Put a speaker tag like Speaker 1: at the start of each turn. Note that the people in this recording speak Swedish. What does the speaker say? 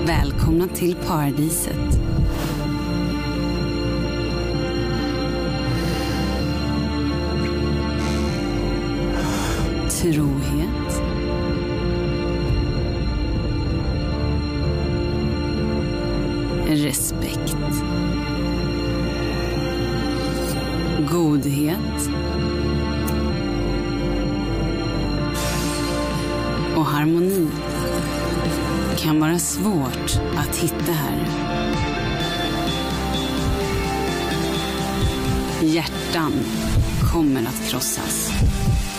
Speaker 1: Välkomna till paradiset. Trohet. Respekt. Godhet. Och harmoni kan vara svårt att hitta här. Hjärtan kommer att krossas.